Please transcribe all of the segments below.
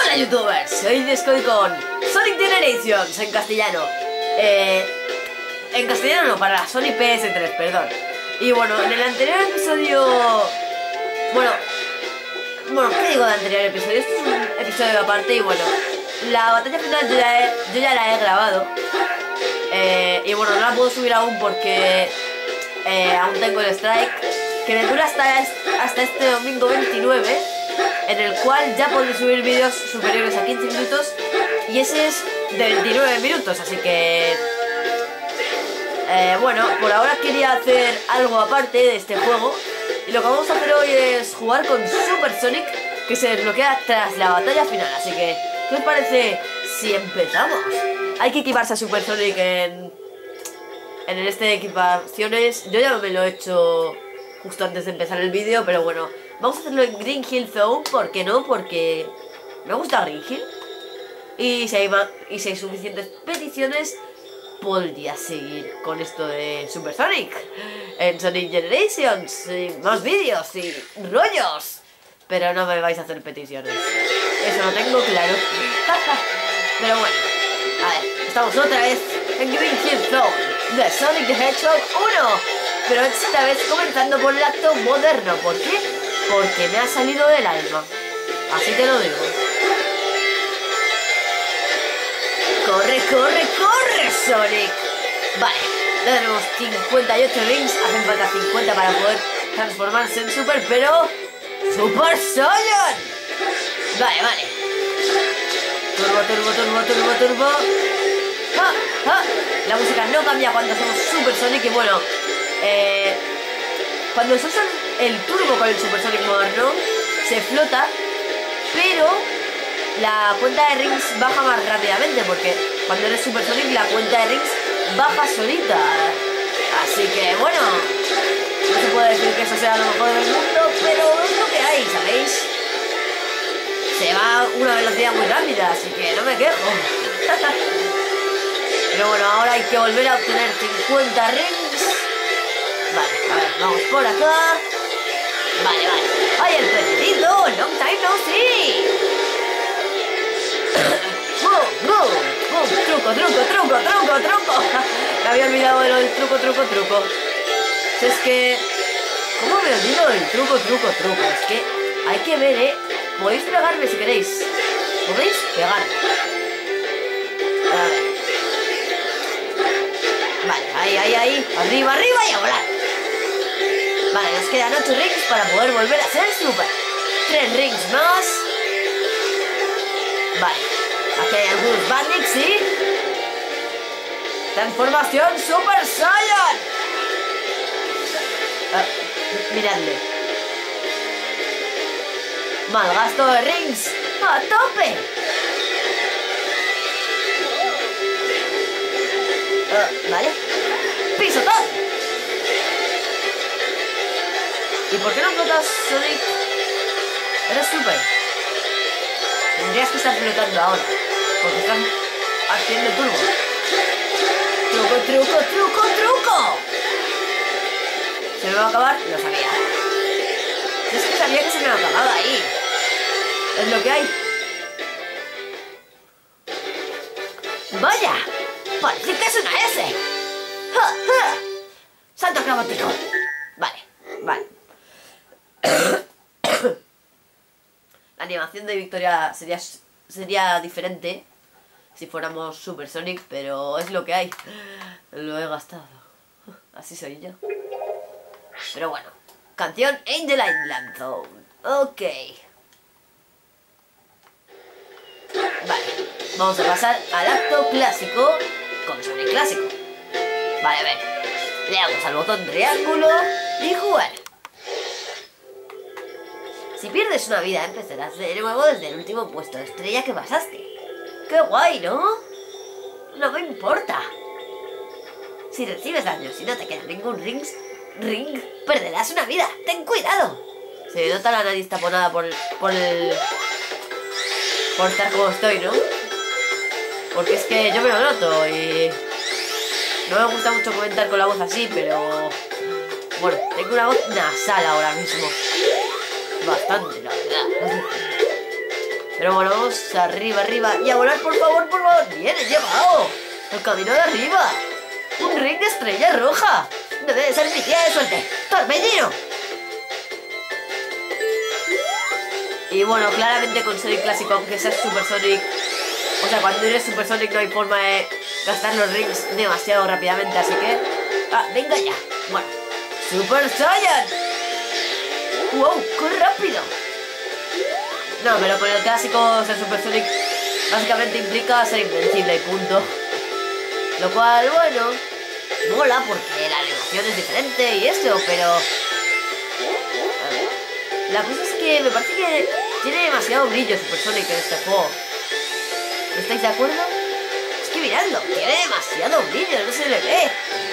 Hola youtubers, soy Discoy con Sonic Generations en castellano. En castellano no, para Sonic PS3, perdón. Y bueno, en el anterior episodio... Bueno, ¿qué digo de anterior episodio? Esto es un episodio aparte y bueno, la batalla final yo ya la he grabado. Y bueno, no la puedo subir aún porque aún tengo el strike, que me dura hasta este domingo 29, en el cual ya podré subir vídeos superiores a 15 minutos y ese es de 29 minutos, así que... bueno, por ahora quería hacer algo aparte de este juego y lo que vamos a hacer hoy es jugar con Super Sonic, que se desbloquea tras la batalla final, así que ¿qué os parece si empezamos? Hay que equiparse a Super Sonic en este de equipaciones. Yo ya me lo he hecho justo antes de empezar el vídeo, pero bueno, vamos a hacerlo en Green Hill Zone. ¿Por qué no? Porque me gusta Green Hill. Y si hay suficientes peticiones, podría seguir con esto de Super Sonic en Sonic Generations y más vídeos y rollos. Pero no me vais a hacer peticiones, eso lo tengo claro. Pero bueno, a ver, estamos otra vez en Green Hill Zone de Sonic the Hedgehog 1, pero esta vez comenzando por el acto moderno. ¿Por qué? Porque me ha salido del alma, así te lo digo. ¡Corre, corre, corre, Sonic! Vale, ya tenemos 58 rings, hacen falta 50 para poder transformarse en Super, pero... ¡Super Saiyan! Vale, vale. Turbo, turbo, turbo, turbo, turbo. ¡Ja! ¡Ja! La música no cambia cuando hacemos Super Sonic y bueno, cuando se usa el turbo con el Super Sonic moderno, se flota, pero la cuenta de rings baja más rápidamente, porque cuando eres Super Sonic la cuenta de rings baja solita. Así que bueno, no se puede decir que eso sea lo mejor del mundo, pero es lo que hay, ¿sabéis? Se va a una velocidad muy rápida, así que no me quejo. Pero bueno, ahora hay que volver a obtener 50 rings. Vale, a ver, vamos por acá. Vale, vale. ¡Ay, el pececito! ¡Long time no see! ¡Boom, boom! ¡Boom! ¡Truco, truco, truco, truco, truco! Me había olvidado de lo del truco, truco, truco. Es que... ¿cómo me olvido del truco, truco, truco? Es que hay que ver, podéis pegarme si queréis. Podéis pegarme. A ver. Vale, ahí, ahí, ahí. Arriba, arriba y a volar. Vale, nos quedan 8 rings para poder volver a ser Super. 3 rings más. Vale. Aquí hay algunos bandits, ¿sí? Transformación Super Saiyan. Miradle. Malgasto de rings a tope. Vale. Pisotón. ¿Y por qué no flotas, Sonic? Eres Super. Tendrías que estar flotando ahora, porque están haciendo turbo. Truco, truco, truco, truco. ¿Se me va a acabar? Lo sabía. Es que sabía que se me va a acabar ahí. Es lo que hay. ¡Vaya! ¡Parece que es una S! ¡Ja, ja! ¡Salto acrobático! Vale, vale. La animación de victoria sería diferente si fuéramos Super Sonic, pero es lo que hay. Lo he gastado. Así soy yo. Pero bueno, canción Angel Island Zone. Ok. Vale, vamos a pasar al acto clásico con Sonic clásico. Vale, a ver. Le damos al botón triángulo y jugar. Si pierdes una vida, empezarás de nuevo desde el último puesto de estrella que pasaste. ¡Qué guay!, ¿no? No me importa. Si recibes daños y no te queda ningún ring, perderás una vida. ¡Ten cuidado! Se me nota la nariz taponada por estar como estoy, ¿no? Porque es que yo me lo noto y... no me gusta mucho comentar con la voz así, pero... bueno, tengo una voz nasal ahora mismo. Bastante, la verdad. Pero bueno, vamos arriba, arriba. Y a volar, por favor, por favor. Bien, he llegado. El camino de arriba. Un ring de estrella roja. Debe de ser mi día de suerte. ¡Torbellino! Y bueno, claramente con Sonic clásico, aunque sea Super Sonic, o sea, cuando eres Super Sonic no hay forma de gastar los rings demasiado rápidamente, así que... ¡Ah, venga ya! Bueno, ¡Super Saiyan! ¡Wow! ¡Qué rápido! No, pero con el clásico ser Super Sonic básicamente implica ser invencible y punto. Lo cual, bueno, mola porque la animación es diferente y eso, pero... La cosa es que me parece que tiene demasiado brillo Super Sonic en este juego. ¿Estáis de acuerdo? Es que miradlo, tiene demasiado brillo, no se le ve.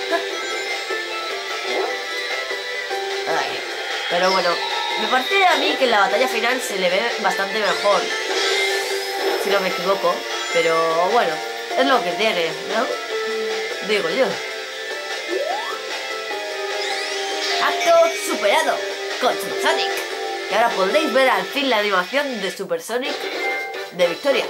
Ay, pero bueno, me parece a mí que en la batalla final se le ve bastante mejor. Si no me equivoco, pero bueno, es lo que tiene, ¿no? Digo yo. Acto superado con Super Sonic. Y ahora podréis ver al fin la animación de Super Sonic de victoria.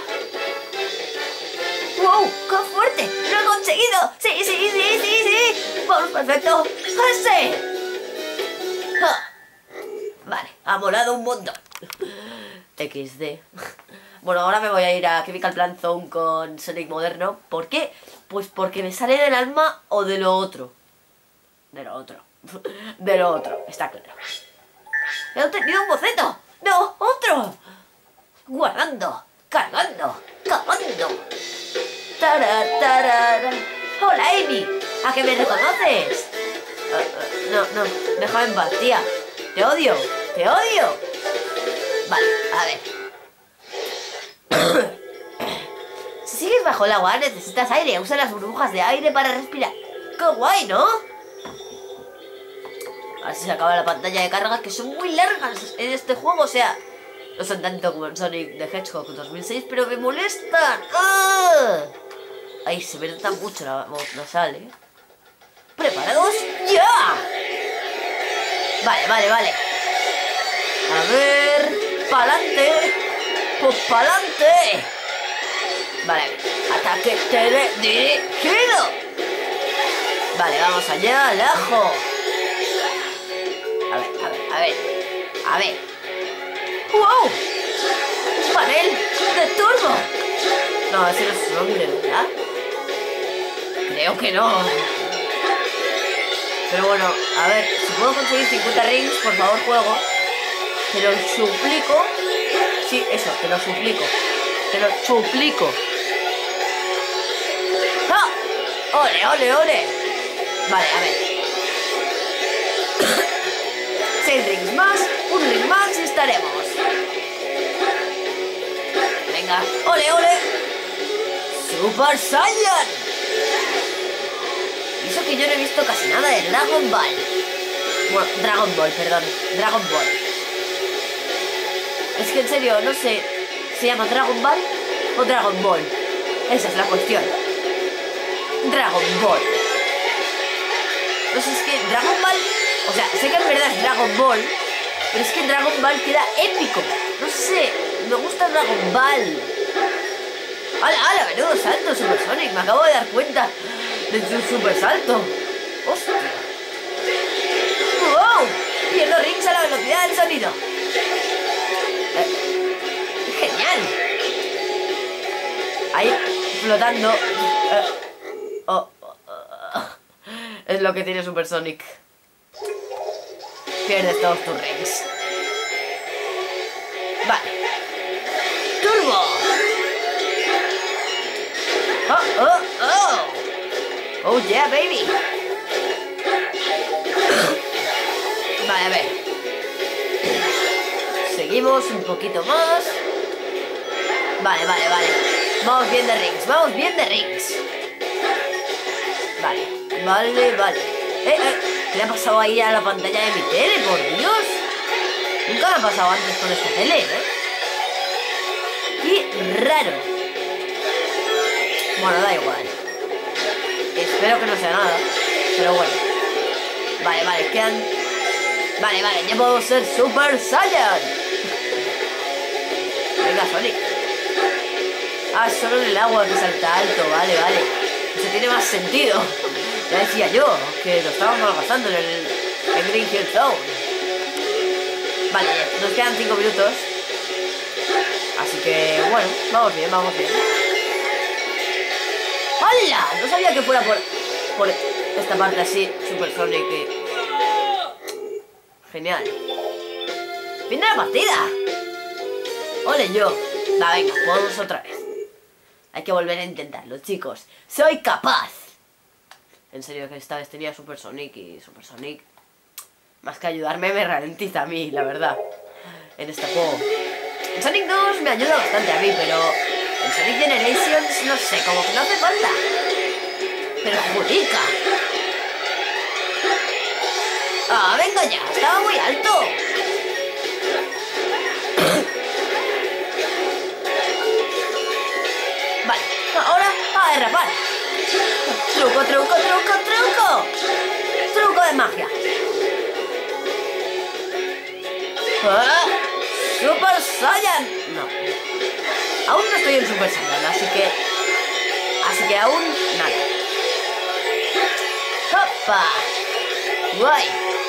¡Wow! ¡Qué fuerte! ¡Lo he conseguido! ¡Sí, sí, sí, sí, sí! ¡Vamos, perfecto! ¡Ese! ¡Ja! Vale, ha molado un montón. XD. Bueno, ahora me voy a ir a Chemical Plant Zone con Sonic moderno. ¿Por qué? Pues porque me sale del alma o de lo otro. De lo otro. De lo otro, está claro. ¡He obtenido un boceto! ¡No! ¡Otro! Guardando, cargando, cavando. ¡Tarara! ¡Hola, Amy! ¿A qué me reconoces? No, déjame en paz, tía. ¡Te odio! ¡Te odio! Vale, a ver. Si sigues bajo el agua, necesitas aire. Usa las burbujas de aire para respirar. ¡Qué guay!, ¿no? Así se acaba la pantalla de carga, que son muy largas en este juego. O sea, no son tanto como en Sonic the Hedgehog 2006, pero me molestan. ¡Ah! Ahí se me nota mucho la voz nasal, ¿eh? ¿Preparados? ¡Ya! Vale. A ver... ¡Pa'lante! ¡Pues pa'lante! Vale, ataque dirigido. Vale, vamos allá, al ajo. A ver. ¡Wow! ¡Panel de turbo! No, ese no es su nombre, ¿verdad? Creo que no. Pero bueno, a ver, si puedo conseguir 50 rings, por favor, juego. Te lo suplico. Sí, eso, te lo suplico. Te lo suplico. ¡Ah! ¡Ole! Vale, a ver. 6 rings más, un ring más y estaremos. Venga, ¡ole! ¡Super Saiyan! Y eso que yo no he visto casi nada de Dragon Ball. Bueno, Dragon Ball. Es que en serio, no sé, ¿se llama Dragon Ball o Dragon Ball? Esa es la cuestión. Dragon Ball. No sé, es que Dragon Ball... O sea, sé que en verdad es Dragon Ball, pero es que Dragon Ball queda épico. No sé, me gusta Dragon Ball. ¡Hala! ¡Menudo salto, Super Sonic! Me acabo de dar cuenta de su super salto. ¡Hostia! ¡Wow! Pierdo rings a la velocidad del sonido. ¡Genial! Ahí, flotando. Es lo que tiene Super Sonic. Pierdes todos tus rings. Vale. ¡Turbo! ¡Oh, yeah, baby! Vale, a ver. Seguimos un poquito más. Vale. Vamos bien de rings. Vale. ¿Qué le ha pasado ahí a la pantalla de mi tele? ¡Por Dios! Nunca me ha pasado antes con esta tele, ¿eh? ¡Qué raro! Bueno, da igual. Espero que no sea nada. Pero bueno. Vale, quedan... Vale, ya puedo ser Super Saiyan. Venga, Sonic. Ah, solo en el agua que salta alto. Vale, vale. Eso tiene más sentido. Ya decía yo que lo estábamos malgastando en Green Hill Zone. Vale, nos quedan 5 minutos. Así que, bueno, vamos bien, vamos bien. ¡Hala! No sabía que fuera por esta parte así, Super Sonic. Genial. ¡Fin de la partida! ¡Ole yo! Va, venga, jugamos otra vez. Hay que volver a intentarlo, chicos. ¡Soy capaz! En serio, que esta vez tenía Super Sonic y Super Sonic, más que ayudarme, me ralentiza a mí, la verdad, en este juego. En Sonic 2 me ayuda bastante a mí, pero en Sonic Generations, no sé, como que no hace falta. Perjudica. ¡Ah, venga ya! ¡Estaba muy alto! Vale, ahora a derrapar. Truco, truco, truco, truco. Truco de magia. ¡Ah! ¡Super Saiyan! No. Aún no estoy en Super Saiyan, así que aún nada. ¡Hopa! ¡Guay!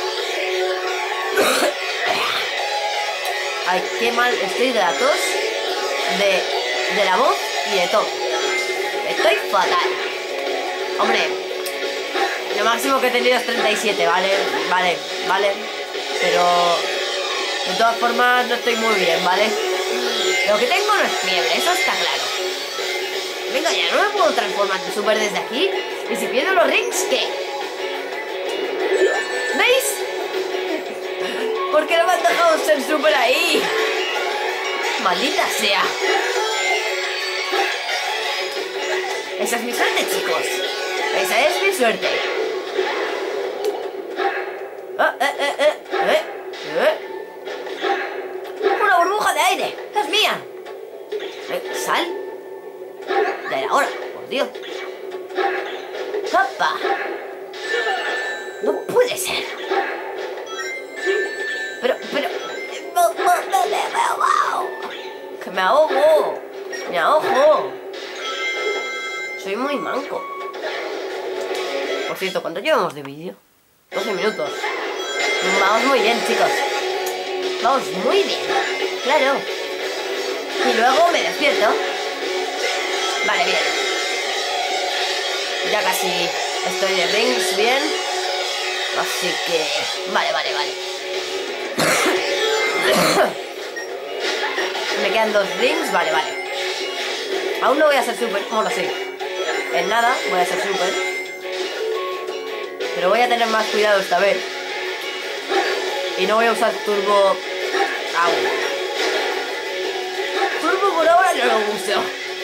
Ay, qué mal estoy de la tos, de la voz y de todo. Estoy fatal. Hombre, lo máximo que he tenido es 37, ¿vale? Vale. Pero de todas formas no estoy muy bien, ¿vale? Lo que tengo no es fiebre, eso está claro. Venga ya, no me puedo transformar en Super desde aquí. Y si pierdo los rings, ¿qué? ¿Veis? ¿Por qué no me han dejado ser Super ahí? Maldita sea. Esa es mi suerte, chicos. Esa es mi suerte. Una burbuja de aire. Es mía. Sal. Ya era hora, por Dios. ¡Opa! No puede ser. Pero... Que me ahogo. Me ahogo. Soy muy manco. Por cierto, ¿cuánto llevamos de vídeo? 12 minutos. Vamos muy bien, chicos. Vamos muy bien. Claro. Y luego me despierto. Vale, bien. Ya casi estoy de rings bien. Así que... Vale. Me quedan 2 rings. Vale. Aún no voy a ser Super. Bueno, sí. En nada voy a ser Super. Pero voy a tener más cuidado esta vez. Y no voy a usar Turbo aún. Turbo por ahora no lo uso.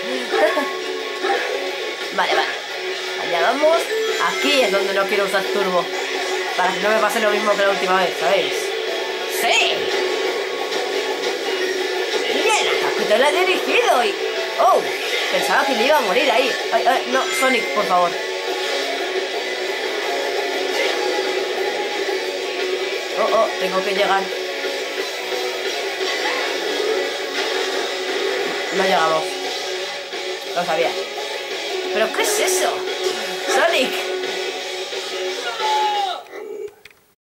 Vale. Allá vamos. Aquí es donde no quiero usar Turbo. Para que no me pase lo mismo que la última vez, ¿sabéis? ¡Sí! ¡Bien! ¡Hasta que te la he dirigido! Y... ¡Oh! Pensaba que me iba a morir ahí. Ay, no, Sonic, por favor. Oh, tengo que llegar. No llegamos. Lo sabía. ¿Pero qué es eso? Sonic.